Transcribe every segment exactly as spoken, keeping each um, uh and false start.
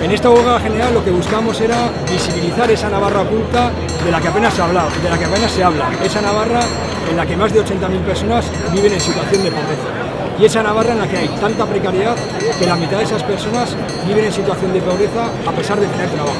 En esta huelga general lo que buscamos era visibilizar esa Navarra oculta de la que apenas se habla, de la que apenas se habla, esa Navarra en la que más de ochenta mil personas viven en situación de pobreza. Y esa Navarra en la que hay tanta precariedad que la mitad de esas personas viven en situación de pobreza a pesar de tener trabajo.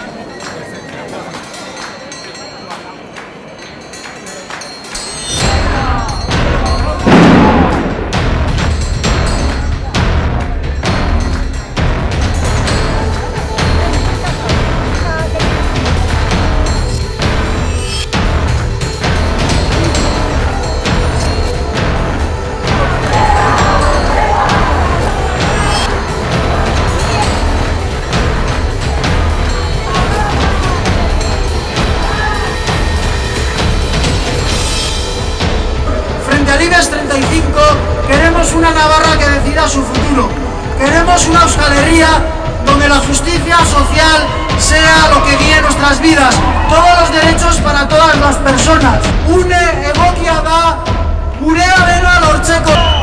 Del IBEX treinta y cinco queremos una Navarra que decida su futuro. Queremos una Euskal Herria donde la justicia social sea lo que guíe nuestras vidas. Todos los derechos para todas las personas. Une egokia da gurea dena lortzeko.